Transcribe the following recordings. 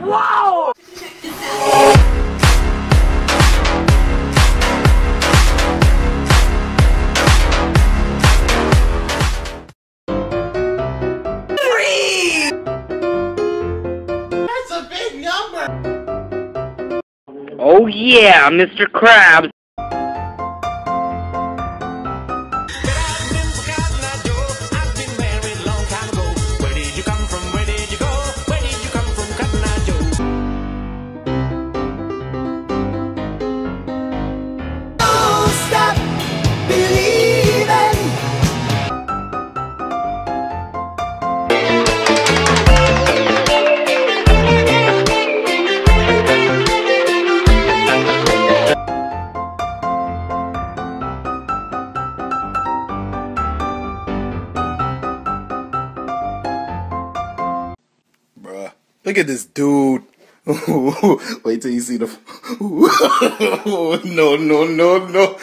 Wow! That's a big number! Oh yeah, Mr. Krabs. Bruh, look at this dude. Wait till you see the. No, no, no, no.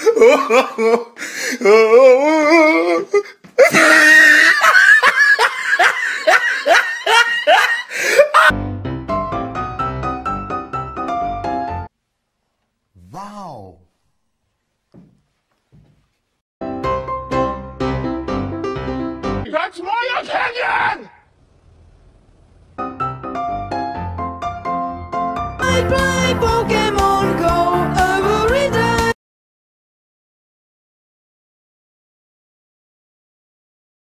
Wow. That's my opinion! I play Pokemon.